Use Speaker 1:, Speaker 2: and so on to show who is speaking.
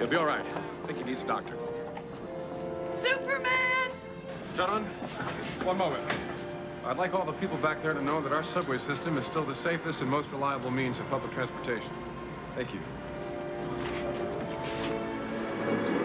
Speaker 1: He'll be all right. I think he needs a doctor.
Speaker 2: Superman!
Speaker 1: Gentlemen, one moment. I'd like all the people back there to know that our subway system is still the safest and most reliable means of public transportation. Thank you.